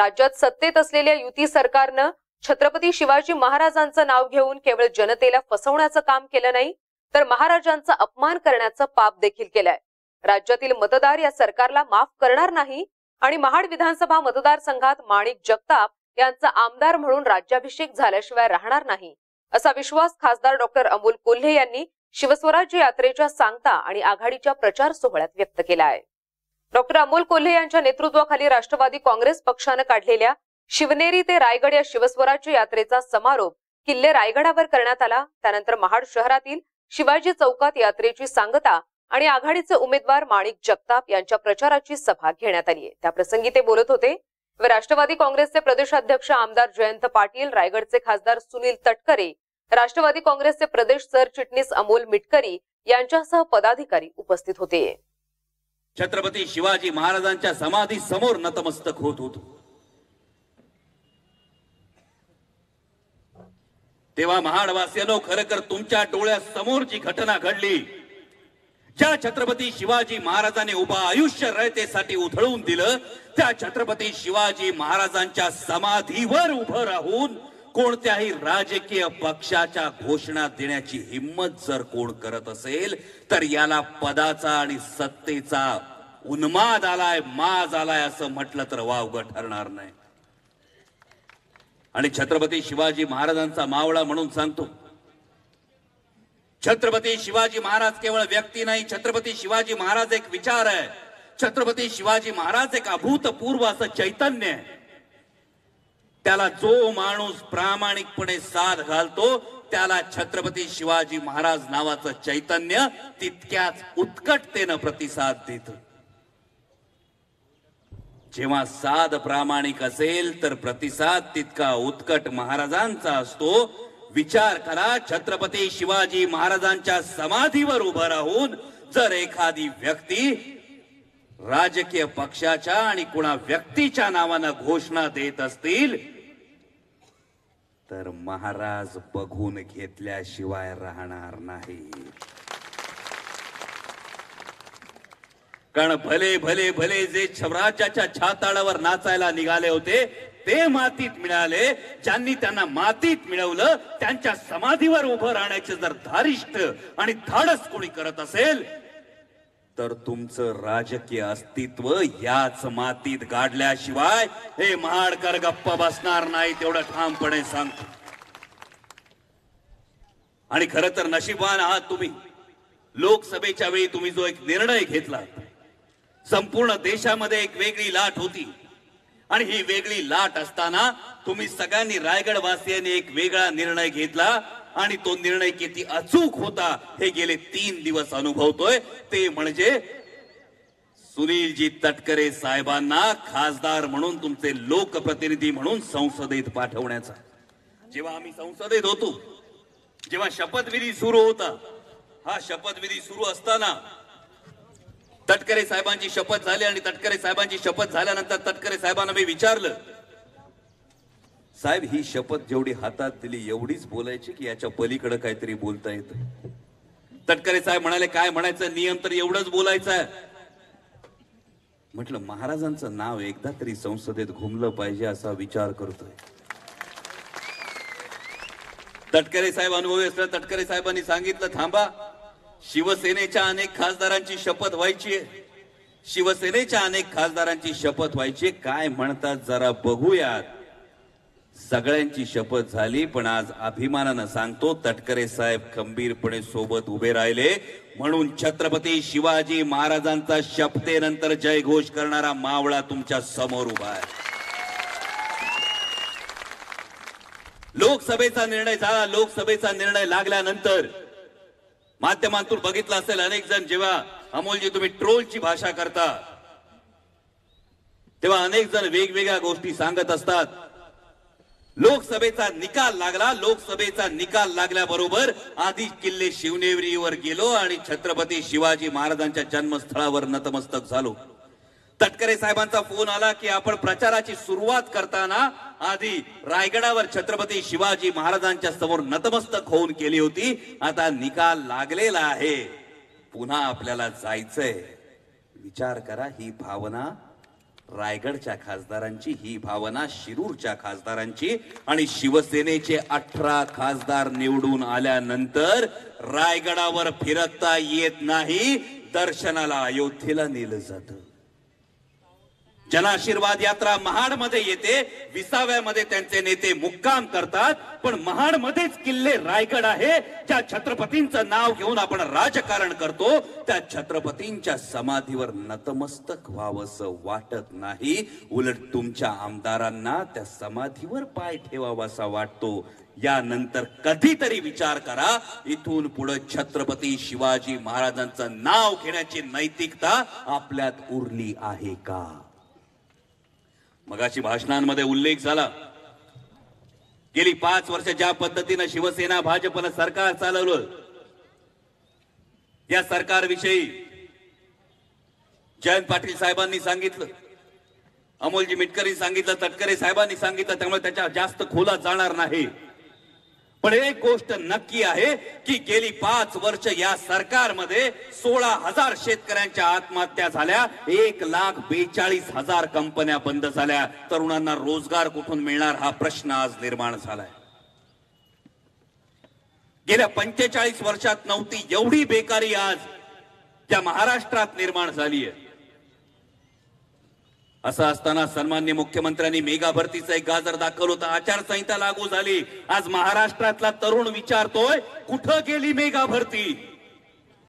राज्यात सत्तेत असलेल्या युती सरकारनं छत्रपती शिवाजी महाराजांचं नाव घेऊन केवळ जनतेला फसवण्याचं काम केलं नाही, तर महाराजांचा अपमान करण्याचं पाप देखील केलंय. राज्यातील मतदार या सरकारला माफ करणार नाही आणि महाड विधानसभा मतदारसंघात माणिक जगताप यांचा आमदार म्हणून राज्याभिषेक झाल्याशिवाय राहणार नाही, असा विश्वास खासदार डॉक्टर अमोल कोल्हे यांनी शिवस्वराज्य यात्रेच्या सांगता आणि आघाडीच्या प्रचार सोहळ्यात व्यक्त केला आहे. डॉक्टर अमोल कोल्हे यांच्या नेतृत्वाखाली राष्ट्रवादी काँग्रेस पक्षानं काढलेल्या शिवनेरी ते रायगड या शिवस्वराज्य यात्रेचा समारोप किल्ले रायगडावर करण्यात आला. त्यानंतर महाड शहरातील शिवाजी चौकात यात्रेची सांगता आणि आघाडीचे उमेदवार माणिक जगताप यांच्या प्रचाराची सभा घेण्यात आली आहे. त्याप्रसंगी ते बोलत होते. राष्ट्रवादी काँग्रेसचे प्रदेशाध्यक्ष आमदार जयंत पाटील, रायगडचे खासदार सुनील तटकरे, राष्ट्रवादी काँग्रेसचे प्रदेश सरचिटणीस अमोल मिटकरी यांच्यासह पदाधिकारी उपस्थित होते. छत्रपती शिवाजी महाराजांच्या समाधी समोर नतमस्तक होत होतो. तेव्हा महाडवासियांनो, खरं तुमच्या डोळ्यासमोर जी घटना घडली, ज्या छत्रपती शिवाजी महाराजांनी उभा आयुष्य रयतेसाठी उधळून दिलं, त्या छत्रपती शिवाजी महाराजांच्या समाधीवर उभं राहून कोणत्याही राजकीय पक्षाच्या घोषणा देण्याची हिम्मत जर कोण करत असेल, तर याला पदाचा आणि सत्तेचा उन्माद आलाय, माज आलाय असं म्हटलं तर वावगं ठरणार नाही. आणि छत्रपती शिवाजी महाराजांचा मावळा म्हणून सांगतो, छत्रपती शिवाजी महाराज केवळ व्यक्ती नाही, छत्रपती शिवाजी महाराज एक विचार आहे. छत्रपती शिवाजी महाराज एक अभूतपूर्व असं चैतन्य आहे. त्याला जो माणूस प्रामाणिकपणे साथ घालतो, त्याला छत्रपती शिवाजी महाराज नावाचं चैतन्य तितक्याच उत्कटतेनं प्रतिसाद देतं. जेव्हा साध प्रामाणिक असेल तर प्रतिसाद तितका उत्कट महाराजांचा असतो. विचार करा, छत्रपती शिवाजी महाराजांच्या समाधीवर उभं राहून जर एखादी व्यक्ती राजकीय पक्षाच्या आणि कुणा व्यक्तीच्या नावानं घोषणा देत असतील, तर महाराज बघून घेतल्याशिवाय राहणार नाही. कारण भले भले भले जे स्वराज्याच्या छाताडावर नाचायला निघाले होते, ते मातीत मिळाले. ज्यांनी त्यांना मातीत मिळवलं, त्यांच्या समाधीवर उभं राहण्याचे जर धारिष्ठ आणि धाडस कोणी करत असेल, तर तुमचं राजकीय अस्तित्व याच मातीत गाडल्याशिवाय हे महाडकर गप्प बसणार नाही, तेवढं ठामपणे सांगतो. आणि खरं तर नशीबवान आहात तुम्ही. लोकसभेच्या वेळी तुम्ही जो एक निर्णय घेतला, संपूर्ण देशामध्ये एक वेगळी लाट होती. आणि ही वेगळी लाट असताना तुम्ही सगळ्यांनी, रायगड वासियांनी एक वेगळा निर्णय घेतला. आणि तो निर्णय किती अचूक होता हे गेले 3 दिवस अनुभवतोय. ते म्हणजे सुनीलजी तटकरे साहेबांना खासदार म्हणून, तुमचे लोकप्रतिनिधी म्हणून संसदेत पाठवण्याचा. जेव्हा आम्ही संसदेत होतो, जेव्हा शपथविधी सुरू होता, हा शपथविधी सुरू असताना तटकरे साहेबांची शपथ झाली. आणि तटकरे साहेबांची शपथ झाल्यानंतर तटकरे साहेबांना मी विचारलं, साहेब ही शपथ जेवढी हातात दिली एवढीच बोलायची की याच्या पलीकडे काहीतरी बोलता येतं? तटकरे साहेब म्हणाले, काय म्हणायचं, नियम तर एवढंच बोलायचं आहे. म्हटलं महाराजांचं नाव एकदा तरी संसदेत घुमलं पाहिजे असा विचार करतोय. तटकरे साहेब अनुभवी असलं, तटकरे साहेबांनी सांगितलं, थांबा, शिवसेनेच्या अनेक खासदारांची शपथ व्हायची आहे, शिवसेनेच्या अनेक खासदारांची शपथ व्हायची, काय म्हणतात जरा बघूयात. सगळ्यांची शपथ झाली, पण आज अभिमानानं सांगतो, तटकरे साहेब खंबीरपणे सोबत उभे राहिले. म्हणून छत्रपती शिवाजी महाराजांचा शपथेनंतर जयघोष करणारा मावळा तुमच्या समोर उभा आहे. लोकसभेचा निर्णय झाला. लोकसभेचा निर्णय लागल्यानंतर माध्यमांतून बघितलं असेल, अनेक जण, जेव्हा अमोलजी तुम्ही ट्रोलची भाषा करता, तेव्हा अनेक जण वेगवेगळ्या गोष्टी सांगत असतात. लोकसभेचा निकाल लागला. लोकसभेचा निकाल लागल्याबरोबर आधी किल्ले शिवनेरीवर गेलो आणि छत्रपती शिवाजी महाराजांच्या जन्मस्थळावर नतमस्तक झालो. तटकरे साहेबांचा फोन आला की आपण प्रचाराची सुरुवात करताना आधी रायगडावर छत्रपती शिवाजी महाराजांच्या समोर नतमस्तक होऊन केली होती. आता निकाल लागलेला आहे, पुन्हा आपल्याला जायचंय. विचार करा, ही भावना रायगडच्या खासदारांची ही भावना शिरूरच्या खासदारांची आणि शिवसेनेचे 18 खासदार निवडून आल्यानंतर रायगडावर फिरकता येत नाही, दर्शनाला अयोध्येला नेलं जातं. जनआशीर्वाद यात्रा महाडमध्ये येते, विसाव्यामध्ये त्यांचे नेते मुक्काम करतात, पण महाडमध्येच किल्ले रायगड आहे. ज्या छत्रपतींचं नाव घेऊन आपण राजकारण करतो त्या छत्रपतींच्या समाधीवर नतमस्तक व्हावंसं वाटत नाही, उलट तुमच्या आमदारांना त्या समाधीवर पाय ठेवावासा वाटतो. यानंतर कधीतरी विचार करा, इथून पुढे छत्रपती शिवाजी महाराजांचं नाव घेण्याची नैतिकता आपल्यात उरली आहे का? मगाशी भाषणांमध्ये उल्लेख झाला, गेली 5 वर्ष ज्या पद्धतीने शिवसेना भाजपनं सरकार चालवलं, या सरकारविषयी जयंत पाटील साहेबांनी सांगितलं, अमोलजी मिटकरी सांगितलं, तटकरे साहेबांनी सांगितलं, त्यामुळे त्याच्या जास्त खोलात जाणार नाही. पण एक गोष्ट नक्की आहे की गेली 5 वर्ष या सरकारमध्ये 16,000 शेतकऱ्यांच्या आत्महत्या झाल्या, 1,42,000 कंपन्या बंद झाल्या, तरुणांना रोजगार कुठून मिळणार हा प्रश्न आज निर्माण झालाय. गेल्या 45 वर्षात नव्हती एवढी बेकारी आज त्या महाराष्ट्रात निर्माण झाली आहे. असं असताना सन्माननीय मुख्यमंत्र्यांनी मेगा भरतीचं एक गाजर दाखवलं होतं, आचारसंहिता लागू झाली. आज महाराष्ट्रातला तरुण विचारतोय, कुठं गेली मेगा भरती?